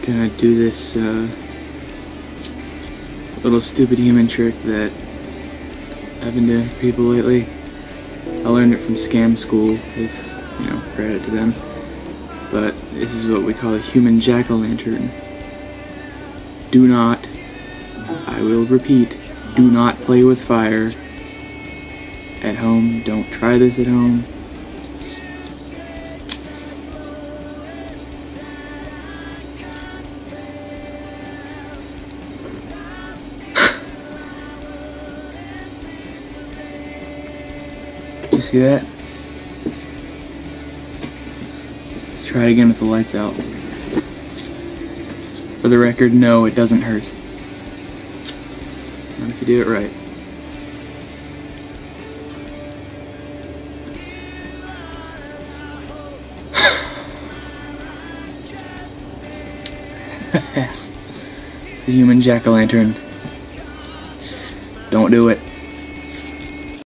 gonna do this little stupid human trick that I've been doing for people lately. I learned it from Scam School, with, credit to them. But this is what we call a human jack-o'-lantern. Do not, I will repeat, do not play with fire at home. Don't try this at home. You see that? Let's try it again with the lights out. For the record, no, it doesn't hurt. Not if you do it right. It's the human jack-o'-lantern. Don't do it.